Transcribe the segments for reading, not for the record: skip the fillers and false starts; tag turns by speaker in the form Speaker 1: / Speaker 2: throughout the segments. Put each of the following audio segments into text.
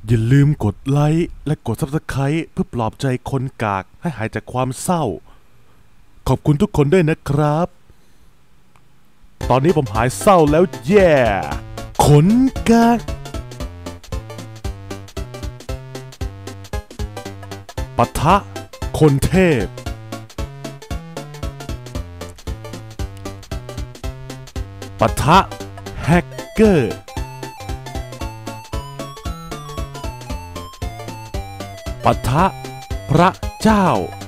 Speaker 1: อย่าลืมกดไลค์และกด Subscribe เพื่อปลอบใจคนกากให้หายจากความเศร้าขอบคุณทุกคนด้วยนะครับตอนนี้ผมหายเศร้าแล้วแย่คนกากปะทะคนเทพปะทะแฮกเกอร์ปะทะพระเจ้า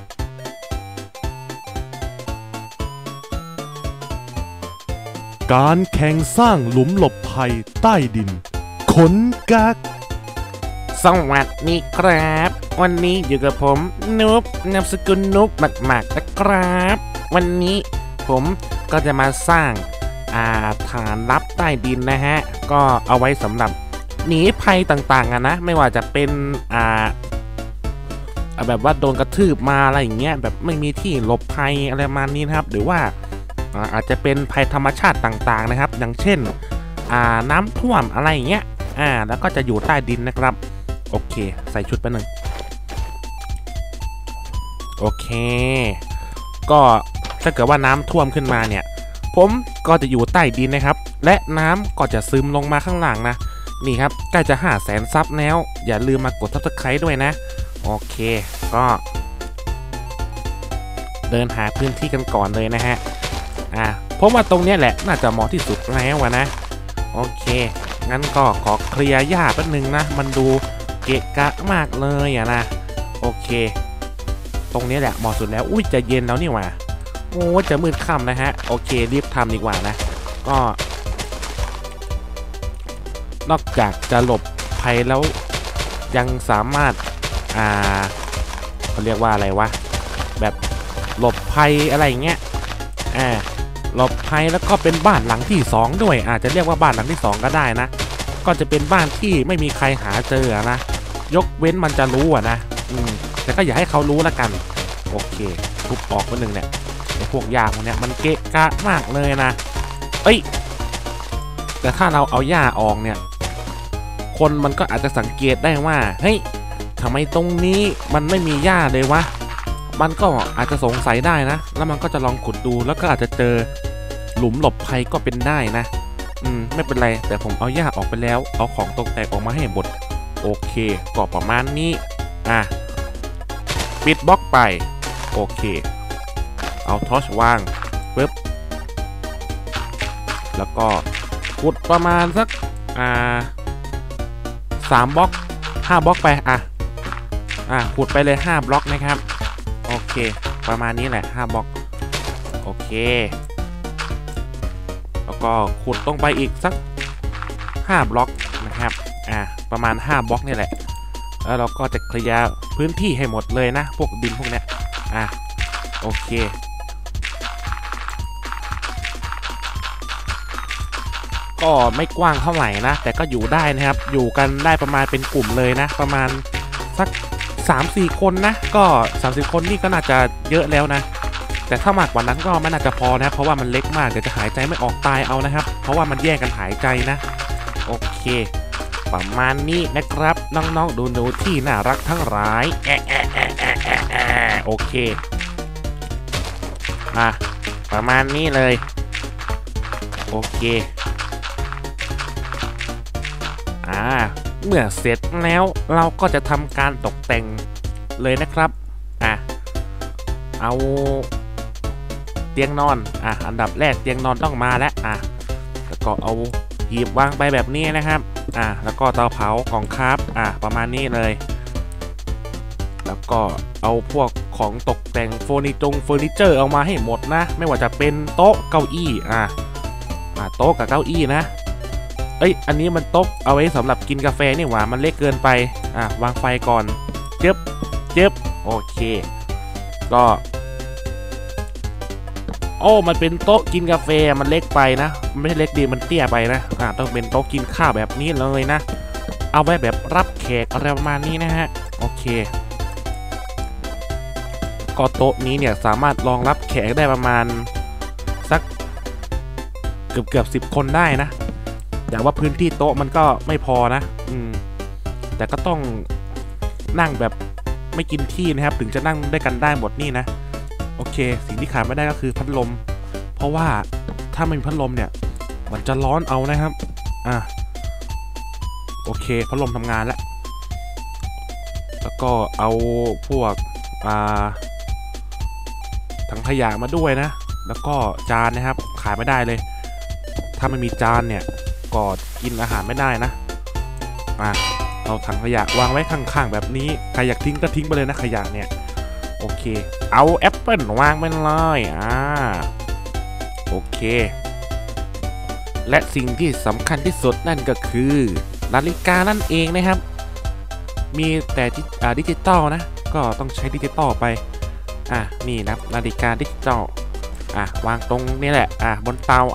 Speaker 1: การแข่งสร้างหลุมหลบภัยใต้ดินขนกาก
Speaker 2: สวัสดีครับวันนี้อยู่กับผมนุ๊บนามสกุลนุ๊บหมักๆนะครับวันนี้ผมก็จะมาสร้างฐานลับใต้ดินนะฮะก็เอาไว้สำหรับหนีภัยต่างๆนะไม่ว่าจะเป็นแบบว่าโดนกระทืบมาอะไรอย่างเงี้ยแบบไม่มีที่หลบภัยอะไรประมาณนี้นะครับหรือว่าอาจจะเป็นภัยธรรมชาติต่างๆนะครับอย่างเช่นน้ำท่วมอะไรอย่างเงี้ยแล้วก็จะอยู่ใต้ดินนะครับโอเคใส่ชุดไปหนึ่งโอเคก็ถ้าเกิดว่าน้ำท่วมขึ้นมาเนี่ยผมก็จะอยู่ใต้ดินนะครับและน้ำก็จะซึมลงมาข้างล่างนะนี่ครับใกล้จะ500,000 ซับแล้วอย่าลืมมากด Subscribe ด้วยนะโอเคก็เดินหาพื้นที่กันก่อนเลยนะฮะผมว่าตรงนี้แหละน่าจะเหมาะที่สุดแล้วนะโอเคงั้นก็ขอเคลียร์หญ้าแป๊บนึงนะมันดูเกะกะมากเลยนะโอเคตรงนี้แหละเหมาะสุดแล้วอุ้ยจะเย็นแล้วนี่หว่าโอ้จะมืดค่ำนะฮะโอเครีบทำดีกว่านะก็นอกจากจะหลบภัยแล้วยังสามารถเขาเรียกว่าอะไรวะแบบหลบภัยอะไรอย่างเงี้ยหลบภัยแล้วก็เป็นบ้านหลังที่2ด้วยอาจจะเรียกว่าบ้านหลังที่2ก็ได้นะก็จะเป็นบ้านที่ไม่มีใครหาเจอนะยกเว้นมันจะรู้นะแต่ก็อย่าให้เขารู้ละกันโอเคทุบออกมาหนึ่งเนี่ยไอ้พวกหญ้าพวกเนี้ยมันเกะกะมากเลยนะแต่ถ้าเราเอาหญ้าออกเนี่ยคนมันก็อาจจะสังเกตได้ว่าเฮ้ยทำไมตรงนี้มันไม่มีหญ้าเลยวะมันก็อาจจะสงสัยได้นะแล้วมันก็จะลองขุดดูแล้วก็อาจจะเจอหลุมหลบภัยก็เป็นได้นะไม่เป็นไรแต่ผมเอาหญ้าออกไปแล้วเอาของตกแต่งออกมาให้หมดโอเคก็ประมาณนี้ปิดบล็อกไปโอเคเอาทอชวางปึ๊บแล้วก็ขุดประมาณสัก3 บล็อก5 บล็อกไปขุดไปเลย5 บล็อกนะครับโอเคประมาณนี้แหละ5 บล็อกโอเคแล้วก็ขุดตรงไปอีกสัก5 บล็อกนะครับประมาณ5 บล็อกนี่แหละแล้วเราก็จะเคลียร์พื้นที่ให้หมดเลยนะพวกดินพวกเนี้ยโอเคก็ไม่กว้างเท่าไหร่นะแต่ก็อยู่ได้นะครับอยู่กันได้ประมาณเป็นกลุ่มเลยนะประมาณสัก3-4 คนนะก็30 คนนี่ก็น่าจะเยอะแล้วนะแต่ถ้ามากกว่านั้นก็ไม่น่าจะพอนะเพราะว่ามันเล็กมากเดี๋ยวจะหายใจไม่ออกตายเอานะครับเพราะว่ามันแยกกันหายใจนะโอเคประมาณนี้นะครับน้องๆดูที่น่ารักทั้งหลายโอเคประมาณนี้เลยโอเคเมื่อเสร็จแล้วเราก็จะทำการตกแต่งเลยนะครับเอาเตียงนอนอันดับแรกเตียงนอนต้องมาแล้วแล้วก็เอาหีบวางไปแบบนี้นะครับแล้วก็เตาเผากล่องคราฟประมาณนี้เลยแล้วก็เอาพวกของตกแต่งเฟอร์นิเจอร์เอามาให้หมดนะไม่ว่าจะเป็นโต๊ะเก้าอี้โต๊ะกับเก้าอี้นะอันนี้มันโต๊ะเอาไว้สำหรับกินกาแฟนี่หว่ามันเล็กเกินไปวางไฟก่อนเจ็บโอเคก็มันเป็นโต๊ะกินกาแฟมันเล็กไปนะไม่ใช่เล็กดีมันเตี้ยไปนะต้องเป็นโต๊ะกินข้าวแบบนี้เลยนะเอาไว้แบบรับแขกอะไรประมาณนี้นะฮะโอเคก็โต๊ะนี้เนี่ยสามารถรองรับแขกได้ประมาณสักเกือบ10 คนได้นะแต่ว่าพื้นที่โต๊ะมันก็ไม่พอนะแต่ก็ต้องนั่งแบบไม่กินที่นะครับถึงจะนั่งได้กันได้หมดนี่นะโอเคสิ่งที่ขาดไม่ได้ก็คือพัดลมเพราะว่าถ้าไม่มีพัดลมเนี่ยมันจะร้อนเอานะครับโอเคพัดลมทำงานแล้วก็เอาพวกถังขยะมาด้วยนะแล้วก็จานนะครับขายไม่ได้เลยถ้าไม่มีจานเนี่ยก็กินอาหารไม่ได้นะเอาถังขยะวางไว้ข้างๆแบบนี้ใครอยากทิ้งก็ทิ้งไปเลยนะขยะเนี่ยโอเคเอาแอปเปิลวางไปเลยโอเคและสิ่งที่สำคัญที่สุดนั่นก็คือนาฬิกานั่นเองนะครับมีแต่ดิจิตอลนะก็ต้องใช้ดิจิตอลไปนี่นะนาฬิกาดิจิตอลวางตรงนี้แหละบนเตา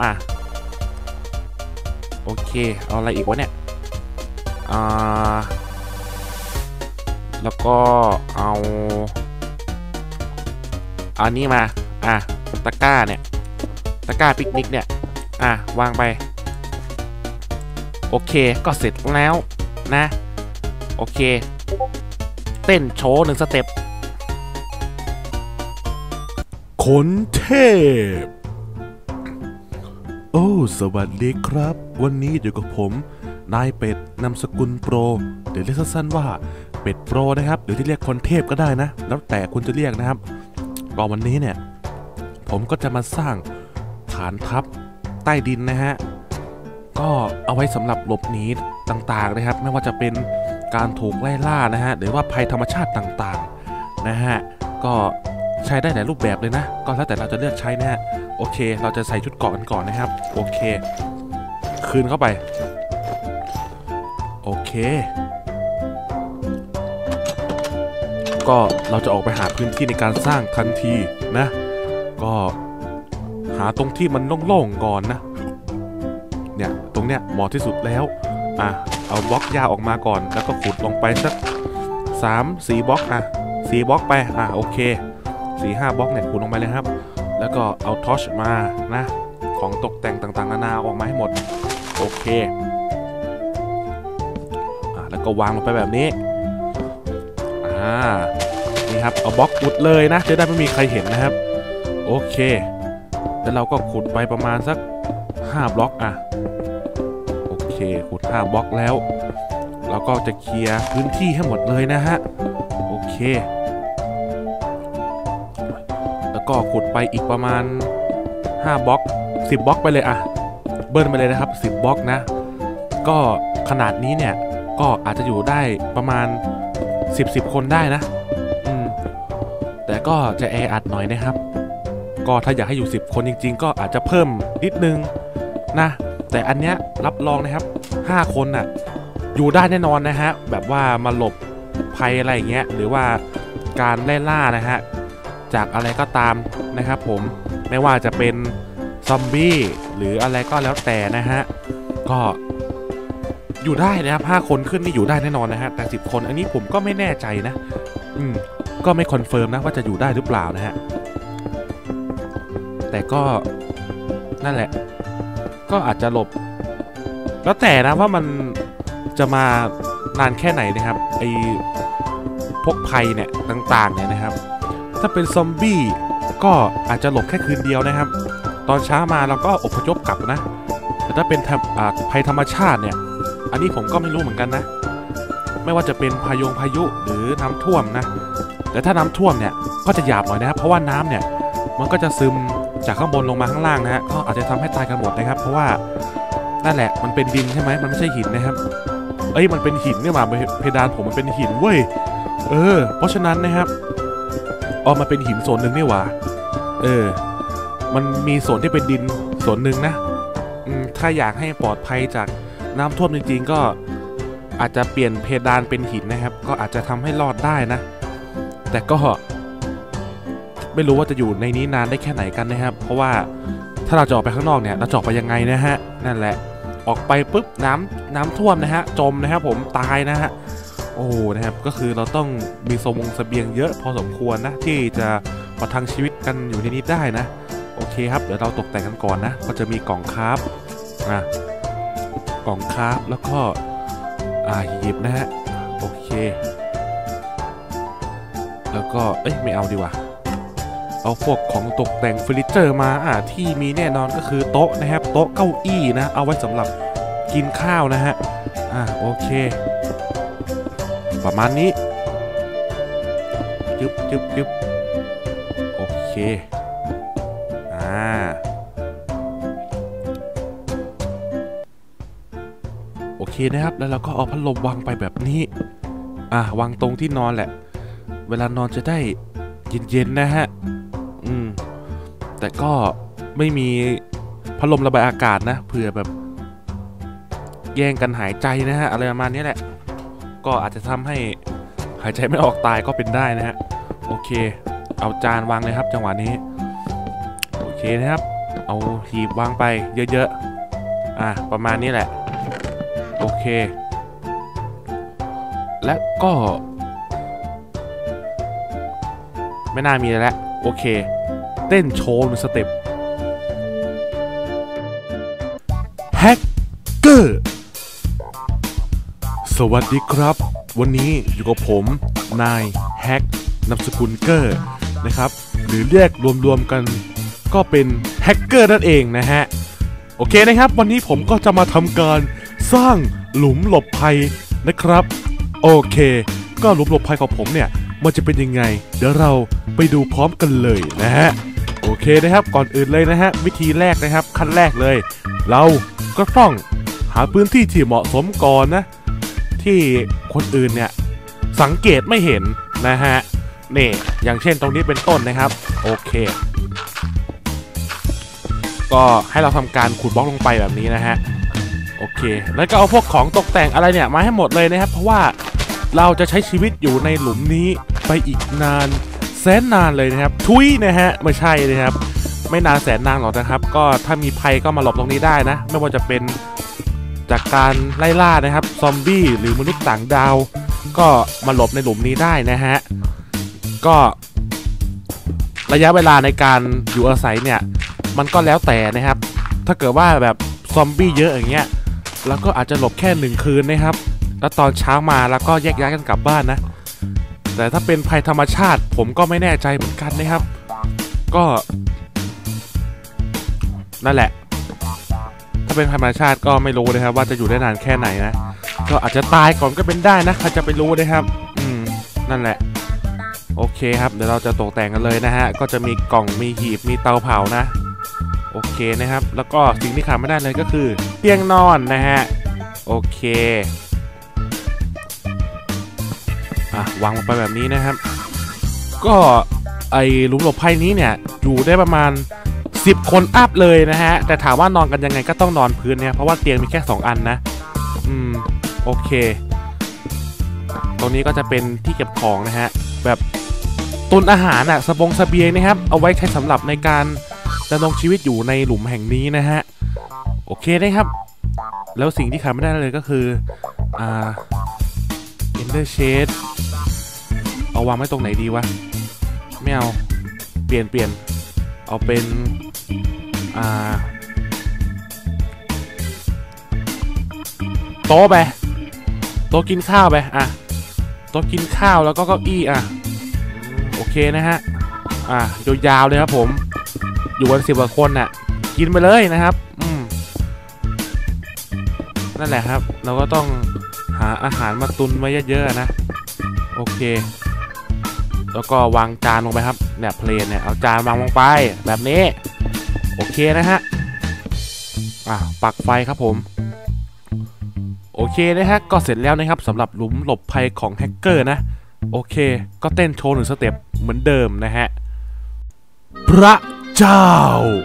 Speaker 2: โอเคเอาอะไรอีกวะเนี่ยแล้วก็เอาอันนี้มาตะกร้าเนี่ยตะกร้าปิกนิกเนี่ยวางไปโอเคก็เสร็จแล้วนะโอเคเต้นโชว์1 สเต็ป
Speaker 1: คนเทพโอ้สวัสดีครับวันนี้อยู่กับผมนายเป็ดนามสกุลโปรเดี๋ยวเรียกสั้นๆว่าเป็ดโปรนะครับหรือที่เรียกคนเทพก็ได้นะแล้วแต่คุณจะเรียกนะครับก็วันนี้เนี่ยผมก็จะมาสร้างฐานทัพใต้ดินนะฮะก็เอาไว้สำหรับหลบหนีต่างๆนะครับไม่ว่าจะเป็นการถูกไล่ล่านะฮะหรือว่าภัยธรรมชาติต่างๆนะฮะก็ใช้ได้หลายรูปแบบเลยนะก็แล้วแต่เราจะเลือกใช้นะฮะโอเคเราจะใส่ชุดเกราะกันก่อนนะครับโอเคคืนเข้าไปโอเคก็เราจะออกไปหาพื้นที่ในการสร้างทันทีนะก็หาตรงที่มันโล่งๆก่อนนะเนี่ยตรงเนี้ยเหมาะที่สุดแล้วเอาบล็อกหญ้าออกมาก่อนแล้วก็ขุดลงไปสัก3-4 บล็อก4 บล็อกไปโอเค4-5 บล็อกเนี่ยขุดลงไปเลยครับแล้วก็เอาทอร์ชมานะของตกแต่งต่างๆนานาออกมาให้หมดโอเคแล้วก็วางลงไปแบบนี้นี่ครับเอาบล็อกขุดเลยนะจะได้ไม่มีใครเห็นนะครับโอเคแล้วเราก็ขุดไปประมาณสัก5 บล็อกโอเคขุด5 บล็อกแล้วเราก็จะเคลียร์พื้นที่ให้หมดเลยนะฮะโอเคแล้วก็ขุดไปอีกประมาณ5 บล็อก10 บล็อกไปเลยเบิ้ลไปเลยนะครับ10 บล็อกนะก็ขนาดนี้เนี่ยก็อาจจะอยู่ได้ประมาณ10 คนได้นะแต่ก็จะแออัดหน่อยนะครับก็ถ้าอยากให้อยู่10 คนจริงๆก็อาจจะเพิ่มนิดนึงนะแต่อันเนี้ยรับรองนะครับ5 คนอยู่ได้แน่นอนนะฮะแบบว่ามาหลบภัยอะไรอย่างเงี้ยหรือว่าการไล่ล่านะฮะจากอะไรก็ตามนะครับผมไม่ว่าจะเป็นซอมบี้หรืออะไรก็แล้วแต่นะฮะก็อยู่ได้นะครับ5 คนขึ้นนี่อยู่ได้แน่นอนนะฮะแต่10 คนอันนี้ผมก็ไม่แน่ใจนะก็ไม่คอนเฟิร์มนะว่าจะอยู่ได้หรือเปล่านะฮะแต่ก็นั่นแหละก็อาจจะหลบแล้วแต่นะว่ามันจะมานานแค่ไหนนะครับไอพวกภัยเนี่ยต่างๆเนี่ยนะครับถ้าเป็นซอมบี้ก็อาจจะหลบแค่คืนเดียวนะครับตอนเช้ามาเราก็อพยพกลับนะแต่ถ้าเป็นภัยธรรมชาติเนี่ยอันนี้ผมก็ไม่รู้เหมือนกันนะไม่ว่าจะเป็นพายุหรือน้ำท่วมนะแต่ถ้าน้ำท่วมเนี่ยก็จะหยาบหน่อยนะครับเพราะว่าน้ำเนี่ยมันก็จะซึมจากข้างบนลงมาข้างล่างนะฮะก็อาจจะทำให้ตายกันหมดนะครับเพราะว่านั่นแหละมันเป็นดินใช่ไหมมันไม่ใช่หินนะครับมันเป็นหินเนี่ยมาเพดานผมมันเป็นหินเว้ยเพราะฉะนั้นนะครับมันเป็นหินส่วนหนึ่งนี่หว่ามันมีส่วนที่เป็นดินส่วนหนึ่งนะถ้าอยากให้ปลอดภัยจากน้ำท่วมจริงๆก็อาจจะเปลี่ยนเพดานเป็นหินนะครับก็อาจจะทำให้รอดได้นะแต่ก็ไม่รู้ว่าจะอยู่ในนี้นานได้แค่ไหนกันนะครับเพราะว่าถ้าเราจะออกไปข้างนอกเนี่ยเราจะออกไปยังไงนะฮะนั่นแหละออกไปปุ๊บน้ำท่วมนะฮะจมนะครับผมตายนะฮะนะครับก็คือเราต้องมีเสบียงเยอะพอสมควรนะที่จะประทังชีวิตกันอยู่ในนี้ได้นะโอเคครับเดี๋ยวเราตกแต่งกันก่อนนะก็จะมีกล่องคราฟกล่องคราฟแล้วก็หยิบนะฮะ
Speaker 2: โอเคแล้วก็ไม่เอาดีกว่าเอาพวกของตกแต่งเฟอร์นิเจอร์มาที่มีแน่นอนก็คือโต๊ะนะครับโต๊ะเก้าอี้นะเอาไว้สำหรับกินข้าวนะฮะโอเคประมาณนี้จึ๊บโอเคโอเคนะครับแล้วเราก็เอาพัดลมวางไปแบบนี้วางตรงที่นอนแหละเวลานอนจะได้เย็นๆนะฮะแต่ก็ไม่มีพัดลมระบายอากาศนะเผื่อแบบแย่งกันหายใจนะฮะอะไรประมาณนี้แหละก็อาจจะทำให้หายใจไม่ออกตายก็เป็นได้นะฮะโอเคเอาจานวางเลยครับจังหวะนี้โอเคนะครับเอาหีบวางไปเยอะๆประมาณนี้แหละโอเคและก็ไม่น่ามีแล้วโอเคเต้นโชว์1สเต็ปแฮกเกอร์สวัสดีครับวันนี้อยู่กับผมนายแฮกนามสกุลเกอร์นะครับหรือเรียกรวมๆกันก็เป็นแฮกเกอร์นั่นเองนะฮะโอเคนะครับวันนี้ผมก็จะมาทำการสร้างหลุมหลบภัยนะครับโอเคก็หลุมหลบภัยของผมเนี่ยมันจะเป็นยังไงเดี๋ยวเราไปดูพร้อมกันเลยนะฮะโอเคนะครับก่อนอื่นเลยนะฮะวิธีแรกนะครับขั้นแรกเลยเราก็ต้องหาพื้นที่ที่เหมาะสมก่อนนะที่คนอื่นเนี่ยสังเกตไม่เห็นนะฮะนี่อย่างเช่นตรงนี้เป็นต้นนะครับโอเคก็ให้เราทำการขุดบล็อกลงไปแบบนี้นะฮะโอเคแล้วก็เอาพวกของตกแต่งอะไรเนี่ยมาให้หมดเลยนะครับเพราะว่าเราจะใช้ชีวิตอยู่ในหลุมนี้ไปอีกนานแสนนานเลยนะครับทุยนะฮะไม่ใช่นะครับไม่นานแสนนานหรอกนะครับก็ถ้ามีภัยก็มาหลบตรงนี้ได้นะไม่ว่าจะเป็นจากการไล่ล่านะครับซอมบี้หรือมนุษย์ต่างดาวก็มาหลบในหลุมนี้ได้นะฮะก็ระยะเวลาในการอยู่อาศัยเนี่ยมันก็แล้วแต่นะครับถ้าเกิดว่าแบบซอมบี้เยอะอย่างเงี้ยแล้วก็อาจจะหลบแค่1 คืนนะครับแล้วตอนเช้ามาแล้วก็แยกย้ายกันกลับบ้านนะแต่ถ้าเป็นภัยธรรมชาติผมก็ไม่แน่ใจเหมือนกันนะครับก็นั่นแหละถ้าเป็นภัยธรรมชาติก็ไม่รู้นะครับว่าจะอยู่ได้นานแค่ไหนนะก็อาจจะตายก่อนก็เป็นได้นะใครจะไปรู้นะครับนั่นแหละโอเคครับเดี๋ยวเราจะตกแต่งกันเลยนะฮะก็จะมีกล่องมีหีบมีเตาเผานะโอเคนะครับแล้วก็สิ่งที่ขาดไม่ได้เลยก็คือเตียงนอนนะฮะโอเควางลงไปแบบนี้นะครับก็ไอหลุมหลบภัยนี้เนี่ยอยู่ได้ประมาณ10 คนอัพเลยนะฮะแต่ถามว่านอนกันยังไงก็ต้องนอนพื้นเนี่ยเพราะว่าเตียงมีแค่2 อันนะโอเคตรงนี้ก็จะเป็นที่เก็บของนะฮะแบบตุนอาหารเสบียงนะครับเอาไว้ใช้สำหรับในการดำรงชีวิตอยู่ในหลุมแห่งนี้นะฮะโอเคนะครับแล้วสิ่งที่ขาดไม่ได้เลยก็คือEnder Shade เอาวางไว้ตรงไหนดีวะไม่เอาเปลี่ยนเอาเป็นโต๊ะไปโต๊ะกินข้าวไปโต๊ะกินข้าวแล้วก็เก้าอี้โอเคนะฮะยาวๆเลยครับผมอยู่กัน10 กว่าคนกินไปเลยนะครับนั่นแหละครับเราก็ต้องหาอาหารมาตุนไว้เยอะๆนะโอเคแล้วก็วางจานลงไปครับเนี่ยเพลนเนี่ยเอาจานวางลงไปแบบนี้โอเคนะฮะปักไฟครับผมโอเคนะฮะก็เสร็จแล้วนะครับสำหรับหลุมหลบภัยของแฮกเกอร์นะโอเคก็เต้นโชว์1 สเต็ปเหมือนเดิมนะฮะพระเจ้า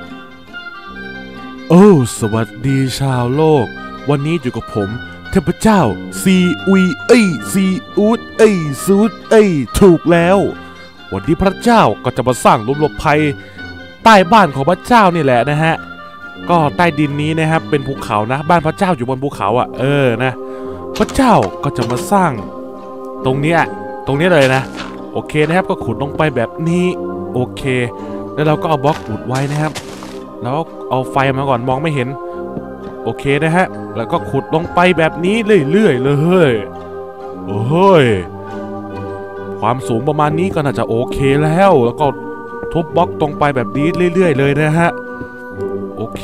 Speaker 2: สวัสดีชาวโลกวันนี้อยู่กับผมเทพเจ้าซีอุยซีอูดซูดถูกแล้ววันนี้พระเจ้าก็จะมาสร้างหลุมหลบภัยใต้บ้านของพระเจ้านี่แหละนะฮะก็ใต้ดินนี้นะครับเป็นภูเขานะบ้านพระเจ้าอยู่บนภูเขานะพระเจ้าก็จะมาสร้างตรงนี้เลยนะโอเคนะครับก็ขุดลงไปแบบนี้โอเคแล้วเราก็เอาบล็อกขุดไว้นะครับแล้วเอาไฟมาก่อนมองไม่เห็นโอเคนะฮะแล้วก็ขุดลงไปแบบนี้เรื่อยๆเลย
Speaker 1: โอ้ยความสูงประมาณนี้ก็น่าจะโอเคแล้วก็ทุบบล็อกตรงไปแบบนี้เรื่อยๆเลยนะฮะโอเค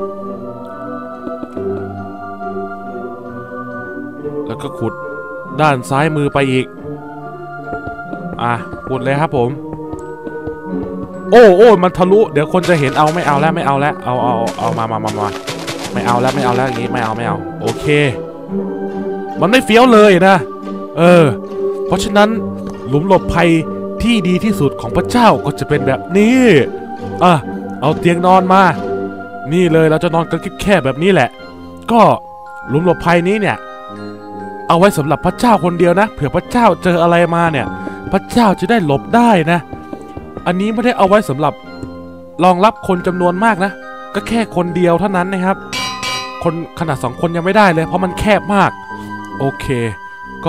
Speaker 1: แล้วก็ขุดด้านซ้ายมือไปอีกขุดเลยครับผมโอ้มันทะลุเดี๋ยวคนจะเห็นเอาไม่เอาแล้วไม่เอาแล้วเอามาไม่เอาแล้วอย่างงี้ไม่เอาโอเคมันไม่เฟี้ยวเลยนะเพราะฉะนั้นหลุมหลบภัยที่ดีที่สุดของพระเจ้าก็จะเป็นแบบนี้เอาเตียงนอนมานี่เลยเราจะนอนกันแค่แบบนี้แหละก็หลุมหลบภัยนี้เนี่ยเอาไว้สำหรับพระเจ้าคนเดียวนะเผื่อพระเจ้าเจออะไรมาเนี่ยพระเจ้าจะได้หลบได้นะอันนี้ไม่ได้เอาไว้สำหรับรองรับคนจำนวนมากนะก็แค่คนเดียวเท่านั้นนะครับคนขนาด2 คนยังไม่ได้เลยเพราะมันแคบมากโอเคก็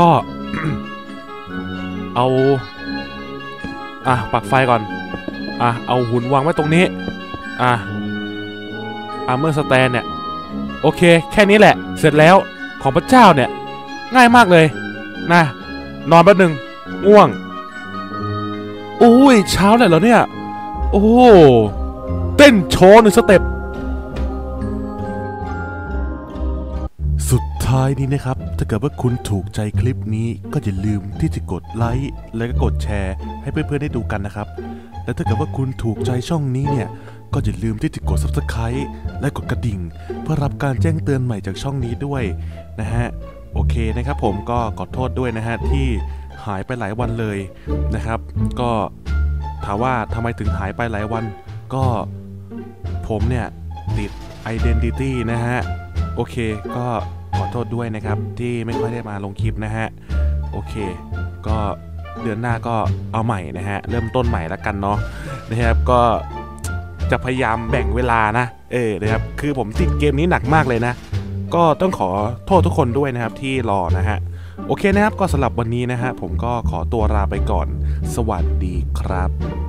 Speaker 1: เอาปักไฟก่อนเอาหุ่นวางไว้ตรงนี้เมื่อสแตนเนี่ยโอเคแค่นี้แหละเสร็จแล้วของพระเจ้าเนี่ยง่ายมากเลยนะนอนแป๊บนึงง่วงอุ้ยเช้าเลยเหรอเนี่ยโอ้เต้นโชว์1 สเต็ปสุดท้ายนี้นะครับถ้าเกิดว่าคุณถูกใจคลิปนี้ก็อย่าลืมที่จะกดไลค์และก็กดแชร์ให้เพื่อนๆได้ดูกันนะครับและถ้าเกิดว่าคุณถูกใจช่องนี้เนี่ยก็อย่าลืมที่จะกด Subscribe และกดกระดิ่งเพื่อรับการแจ้งเตือนใหม่จากช่องนี้ด้วยนะฮะโอเคนะครับผมก็ขอโทษด้วยนะฮะที่หายไปหลายวันเลยนะครับก็ถามว่าทำไมถึงหายไปหลายวันก็ผมเนี่ยติด Identity นะฮะโอเคก็ขอโทษด้วยนะครับที่ไม่ค่อยได้มาลงคลิปนะฮะโอเคก็เดือนหน้าก็เอาใหม่นะฮะเริ่มต้นใหม่แล้วกันเนาะนะครับก็จะพยายามแบ่งเวลานะนะครับคือผมติดเกมนี้หนักมากเลยนะก็ต้องขอโทษทุกคนด้วยนะครับที่รอนะฮะโอเคนะครับก็สำหรับวันนี้นะฮะผมก็ขอตัวลาไปก่อนสวัสดีครับ